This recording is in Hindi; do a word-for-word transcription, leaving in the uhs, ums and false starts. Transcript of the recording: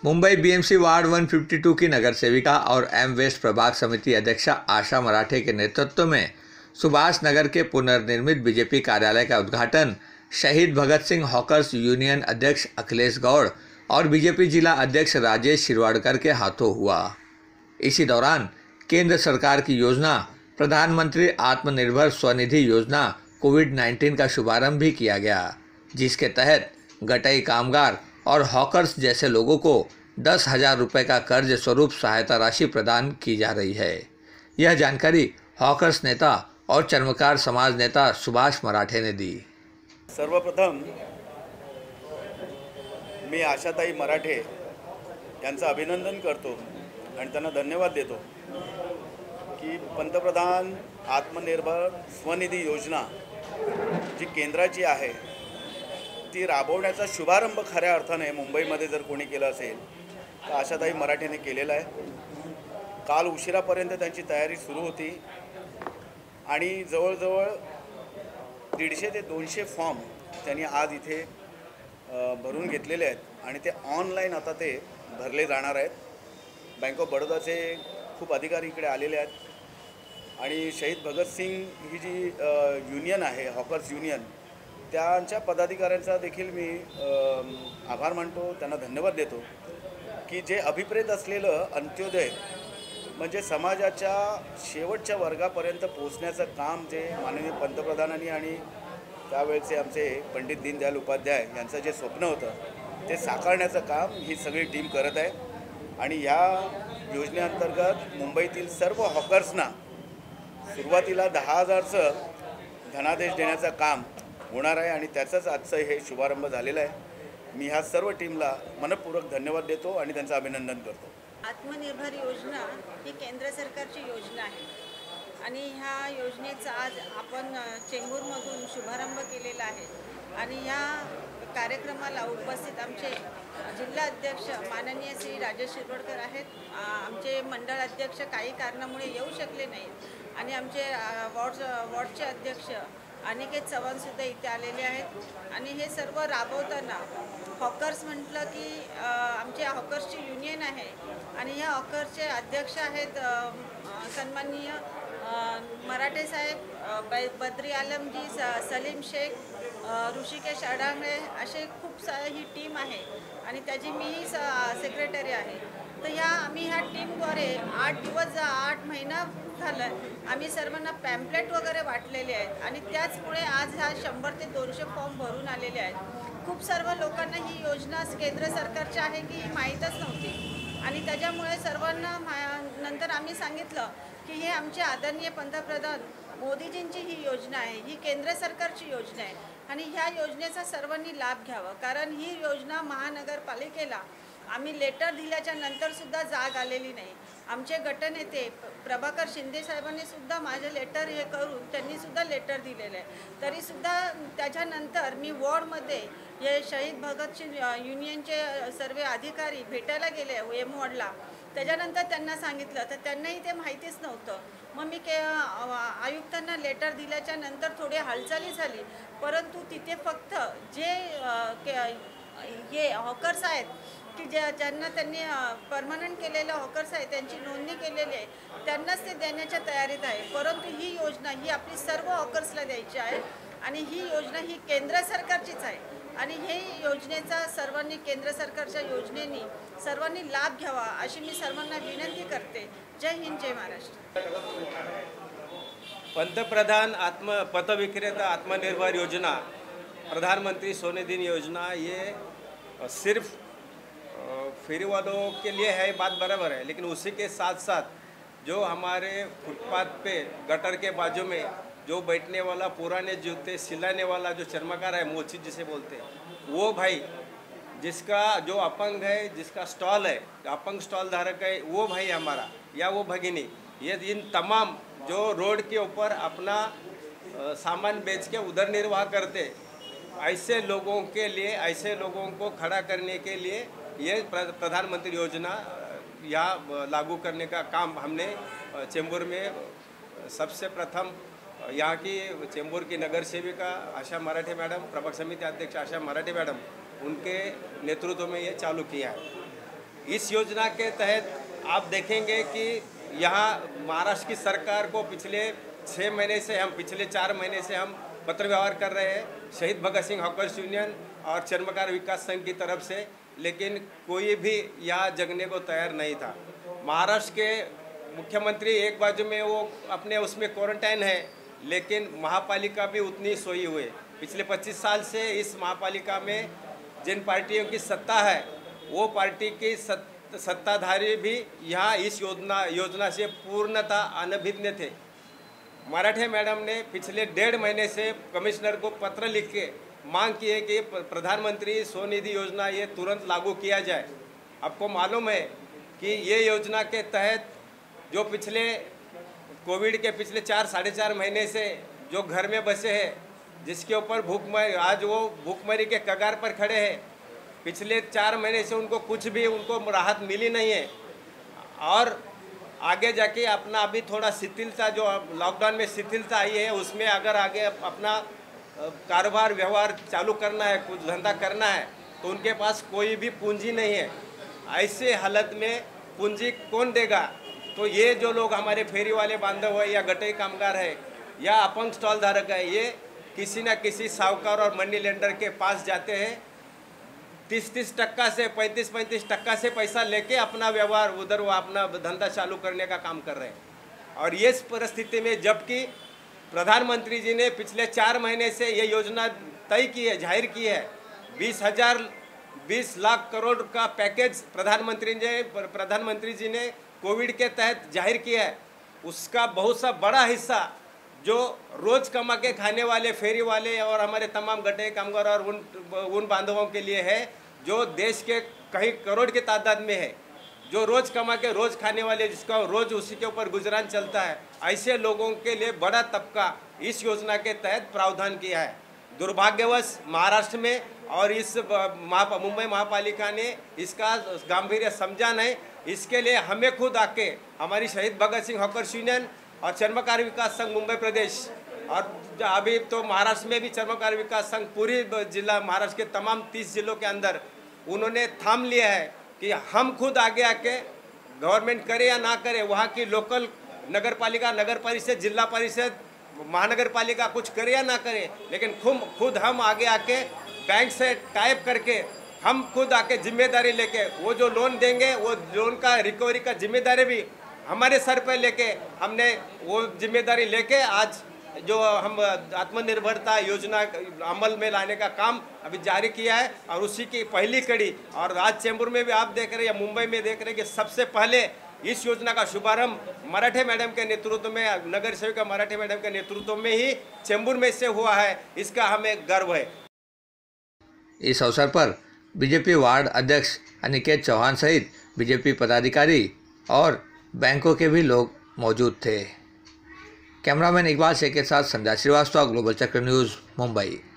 मुंबई बीएमसी वार्ड एक सौ बावन की नगर सेविका और एम वेस्ट प्रभाग समिति अध्यक्षा आशा मराठे के नेतृत्व में सुभाष नगर के पुनर्निर्मित बीजेपी कार्यालय का उद्घाटन शहीद भगत सिंह हॉकर्स यूनियन अध्यक्ष अखिलेश गौड़ और बीजेपी जिला अध्यक्ष राजेश शिरवाडकर के हाथों हुआ। इसी दौरान केंद्र सरकार की योजना प्रधानमंत्री आत्मनिर्भर स्वनिधि योजना कोविड उन्नीस का शुभारंभ भी किया गया, जिसके तहत गटाई कामगार और हॉकर्स जैसे लोगों को दस हजार रुपये का कर्ज स्वरूप सहायता राशि प्रदान की जा रही है। यह जानकारी हॉकर्स नेता और चर्मकार समाज नेता सुभाष मराठे ने दी। सर्वप्रथम मी आशाताई मराठे यांचं अभिनंदन करतो आणि त्यांना धन्यवाद देतो की पंतप्रधान आत्मनिर्भर स्वनिधी योजना जी केंद्राची आहे ती राबवण्याचा शुभारंभ खऱ्या अर्थाने मुंबईमध्ये जर कोणी केला असेल तर आशाताई मराठेने केलेला आहे। काल उशिरापर्यंत त्यांची तयारी सुरू होती आणि जवळजवळ दीडशे ते दोनशे फॉर्म त्यांनी आज इथे भरून घेतलेले आहेत आणि ते ऑनलाईन आता ते भरले जाणार आहेत। बँक ऑफ बडोदाचे खूप अधिकारी इकडे आलेले आहेत आणि शहीद भगतसिंग ही जी युनियन आहे हॉकर्स युनियन त्यांच्या पदाधिकाऱ्यांचा देखील मी आभार मानतो, त्यांना धन्यवाद देतो की जे अभिप्रेत असलेलं अंत्योदय म्हणजे समाजाच्या शेवटच्या वर्गापर्यंत पोहोचण्याचं काम जे माननीय पंतप्रधानांनी आणि त्यावेळचे आमचे पंडित दीनदयाल उपाध्याय यांचं जे स्वप्न होतं ते साकारण्याचं काम ही सगळी टीम करत आहे आणि ह्या योजनेअंतर्गत मुंबईतील सर्व हॉकर्सना सुरुवातीला दहा हजारचं धनादेश देण्याचं काम होणार आहे आणि त्याचाच आजचं हे शुभारंभ झालेला आहे। मी ह्या सर्व टीमला मनपूर्वक धन्यवाद देतो आणि त्यांचं अभिनंदन करतो। आत्मनिर्भर योजना ही केंद्र सरकारची योजना आहे आणि ह्या योजनेचा आज आपण चेंबूरमधून शुभारंभ केलेला आहे आणि ह्या कार्यक्रमाला उपस्थित आमचे जिल्हा अध्यक्ष माननीय श्री राजेश शिरवाडकर आहेत, आमचे मंडळ अध्यक्ष काही कारणामुळे येऊ शकले नाहीत आणि आमचे वॉर्ड वॉर्डचे अध्यक्ष अनिकेत चव्हाणसुद्धा इथे आलेले आहेत आणि हे सर्व राबवताना हॉकर्स म्हटलं की आमच्या हॉकर्सची युनियन आहे आणि ह्या हॉकर्सचे अध्यक्ष आहेत सन्माननीय मराठे साहेब, बद्री आलमजी, सलीम शेख, ऋषिकेश अडांगळे असे खूप सारे ही टीम आहे आणि त्याची मी सेक्रेटरी आहे। तर ह्या आम्ही ह्या टीमद्वारे आठ दिवस आठ महिना झालं आम्ही सर्वांना पॅम्पलेट वगैरे वाटलेले आहेत आणि त्याचमुळे आज ह्या शंभर ते दोनशे फॉर्म भरून आलेले आहेत। खूप सर्व लोकांना ही योजना केंद्र सरकारची आहे की ही माहीतच नव्हती आणि त्याच्यामुळे सर्वांना नंतर आम्ही सांगितलं की हे आमचे आदरणीय पंतप्रधान मोदीजींची ही योजना आहे, ही केंद्र सरकारची योजना आहे आणि ह्या योजनेचा सर्वांनी लाभ घ्यावा, कारण ही योजना महानगरपालिकेला आम्ही लेटर दिल्याच्या नंतरसुद्धा जाग आलेली नाही। आमचे गटनेते प्रभाकर शिंदे साहेबांनी सुद्धा माझे लेटर हे करून त्यांनीसुद्धा लेटर दिलेलं आहे, तरीसुद्धा त्याच्यानंतर मी वॉर्डमध्ये हे शहीद भगतसिंग युनियनचे सर्व अधिकारी भेटायला गेले एम वॉर्डला, त्याच्यानंतर त्यांना सांगितलं तर त्यांनाही ते माहितीच नव्हतं। मग मी के आयुक्तांना लेटर दिल्याच्या नंतर थोडी हालचाली झाली, परंतु तिथे फक्त जे हे हॉकर्स आहेत की ज्या ज्यांना त्यांनी परमनंट केलेले हॉकर्स आहेत त्यांची नोंदणी केलेली आहे त्यांनाच ते देण्याच्या तयारीत आहे, परंतु ही योजना ही आपली सर्व हॉकर्सला द्यायची आहे आणि ही योजना ही केंद्र सरकारचीच आहे आणि हे योजनेचा सर्वांनी केंद्र सरकारच्या योजनेनी सर्वांनी लाभ घ्यावा अशी मी सर्वांना विनंती करते। जय हिंद, जय महाराष्ट्र। पंतप्रधान आत्म पथविक्रेता आत्मनिर्भर योजना, प्रधानमंत्री स्वनिधि योजना, ये सिर्फ फेरी वालों के लिए है, बात बराबर है, लेकिन उसी के साथ साथ जो हमारे फुटपाथ पे गटर के बाजू में जो बैठने वाला पुराने जूते सिलाने वाला जो चर्मकार है, मोची जिसे बोलते हैं, वो भाई जिसका जो अपंग है, जिसका स्टॉल है, अपंग स्टॉल धारक है, वो भाई हमारा या वो भगिनी, ये इन तमाम जो रोड के ऊपर अपना सामान बेच के उधर निर्वाह करते, ऐसे लोगों के लिए, ऐसे लोगों को खड़ा करने के लिए ये प्रधानमंत्री योजना यहाँ लागू करने का काम हमने चेंबूर में सबसे प्रथम यहाँ की चेंबूर की नगर सेविका आशा मराठे मैडम, प्रभाग समिति अध्यक्ष आशा मराठे मैडम, उनके नेतृत्व में ये चालू किया है। इस योजना के तहत आप देखेंगे कि यहाँ महाराष्ट्र की सरकार को पिछले छः महीने से हम पिछले चार महीने से हम पत्र व्यवहार कर रहे हैं शहीद भगत सिंह हॉकर्स यूनियन और चर्मकार विकास संघ की तरफ से, लेकिन कोई भी यहाँ जगने को तैयार नहीं था। महाराष्ट्र के मुख्यमंत्री एक बाजू में वो अपने उसमें क्वारंटाइन है, लेकिन महापालिका भी उतनी सोई हुई। पिछले पच्चीस साल से इस महापालिका में जिन पार्टियों की सत्ता है वो पार्टी की सत्ताधारी भी यहाँ इस योजना योजना से पूर्णतः अनभिज्ञ थे। मराठे मैडम ने पिछले डेढ़ महीने से कमिश्नर को पत्र लिख के मांग की है कि प्रधानमंत्री स्वनिधि योजना ये तुरंत लागू किया जाए। आपको मालूम है कि ये योजना के तहत जो पिछले कोविड के पिछले चार साढ़े चार महीने से जो घर में बसे हैं, जिसके ऊपर भूखमरी आज वो भूखमरी के कगार पर खड़े हैं, पिछले चार महीने से उनको कुछ भी उनको राहत मिली नहीं है और आगे जाके अपना अभी थोड़ा शिथिलता जो लॉकडाउन में शिथिलता आई है उसमें अगर आगे अपना कारोबार व्यवहार चालू करना है, कुछ धंधा करना है, तो उनके पास कोई भी पूंजी नहीं है। ऐसे हालत में पूंजी कौन देगा? तो ये जो लोग हमारे फेरी वाले बांधव है या गटई कामगार है या अपंग स्टॉल धारक है, ये किसी न किसी साहूकार और मनी लेंडर के पास जाते हैं, तीस तीस टक्का से पैंतीस पैंतीस टक्का से पैसा लेके अपना व्यवहार उधर वो अपना धंधा चालू करने का काम कर रहे हैं। और ये परिस्थिति में जबकि प्रधानमंत्री जी ने पिछले चार महीने से ये योजना तय की है, जाहिर की है, बीस हजार बीस लाख करोड़ का पैकेज प्रधानमंत्री ने प्रधानमंत्री जी ने कोविड के तहत जाहिर किया है। उसका बहुत सा बड़ा हिस्सा जो रोज कमा के खाने वाले फेरी वाले और हमारे तमाम गटे कामगार और उन उन बांधवों के लिए है, जो देश के कई करोड़ की तादाद में है, जो रोज कमा के रोज खाने वाले, जिसका रोज उसी के ऊपर गुजरान चलता है, ऐसे लोगों के लिए बड़ा तबका इस योजना के तहत प्रावधान किया है। दुर्भाग्यवश महाराष्ट्र में और इस महा मुंबई महापालिका ने इसका गांभीर्य समझा नहीं। इसके लिए हमें खुद आके हमारी शहीद भगत सिंह हॉकर्स यूनियन और चर्मकार विकास संघ मुंबई प्रदेश और अभी तो महाराष्ट्र में भी चर्मकार विकास संघ पूरी जिला महाराष्ट्र के तमाम तीस जिलों के अंदर उन्होंने थाम लिया है कि हम खुद आगे आके गवर्नमेंट करे या ना करे, वहाँ की लोकल नगर पालिका, नगर परिषद, जिला परिषद, महानगर पालिका कुछ करे या ना करे, लेकिन खुद खुद हम आगे आके बैंक से टाइप करके हम खुद आके जिम्मेदारी लेके वो जो लोन देंगे वो लोन का रिकवरी का जिम्मेदारी भी हमारे सर पे लेके हमने वो जिम्मेदारी लेके आज जो हम आत्मनिर्भरता योजना अमल में लाने का काम अभी जारी किया है और उसी की पहली कड़ी। और आज चेंबूर में भी आप देख रहे हैं या मुंबई में देख रहे हैं कि सबसे पहले इस योजना का शुभारंभ मराठे मैडम के नेतृत्व में, नगर सेविका मराठे मैडम के नेतृत्व में ही चेंबूर में से हुआ है। इसका हमें गर्व है। इस अवसर पर बीजेपी वार्ड अध्यक्ष अनिकेत चौहान सहित बीजेपी पदाधिकारी और बैंकों के भी लोग मौजूद थे। कैमरामैन इकबाल शेख के साथ संध्या श्रीवास्तव, ग्लोबल चक्र न्यूज़, मुंबई।